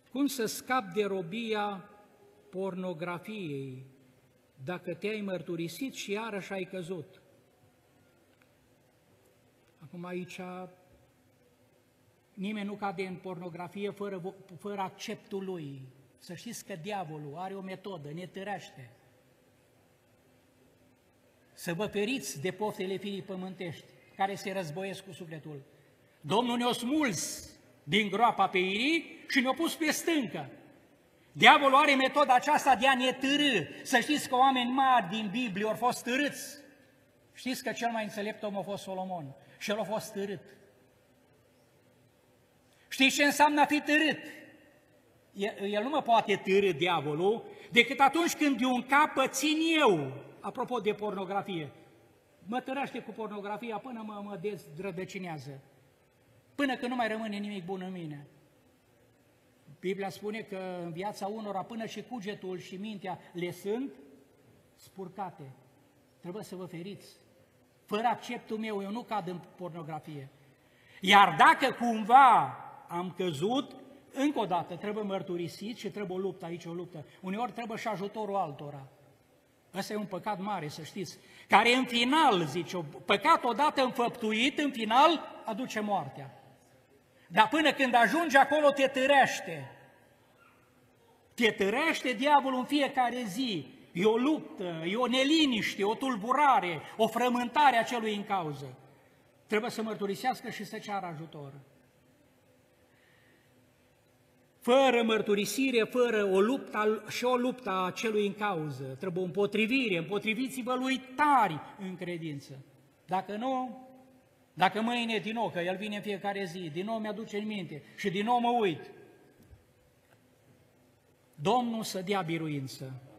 Cum să scapi de robia pornografiei dacă te-ai mărturisit și iarăși ai căzut? Acum aici nimeni nu cade în pornografie fără acceptul lui. Să știți că diavolul are o metodă, ne târește. Să vă feriți de poftele firii pământești, care se războiesc cu sufletul. Domnul ne-a smuls din groapa pe irii și ne-a pus pe stâncă. Diavolul are metoda aceasta de a ne târî. Să știți că oameni mari din Biblie au fost târâți. Știți că cel mai înțelept om a fost Solomon și el a fost târât. Știți ce înseamnă a fi târât? El nu mă poate târî, diavolul, decât atunci când de un cap țin eu. Apropo de pornografie, mă târăște cu pornografia până mă dezrădăcinează, până când nu mai rămâne nimic bun în mine. Biblia spune că în viața unora până și cugetul și mintea le sunt spurcate. Trebuie să vă feriți. Fără acceptul meu, eu nu cad în pornografie. Iar dacă cumva am căzut, încă o dată trebuie mărturisit și trebuie o luptă aici, o luptă. Uneori trebuie și ajutorul altora. Ăsta e un păcat mare, să știți, care în final, zice, păcat odată înfăptuit, în final aduce moartea. Dar până când ajungi acolo te târește. Te târește diavolul în fiecare zi. E o luptă, e o neliniște, o tulburare, o frământare a celui în cauză. Trebuie să mărturisească și să ceară ajutor. Fără mărturisire, fără o luptă a celui în cauză, trebuie o împotrivire, împotriviți-vă lui tari în credință. Dacă nu, dacă mâine din nou, că el vine în fiecare zi, din nou mi-aduce în minte și din nou mă uit, Domnul să dea biruință.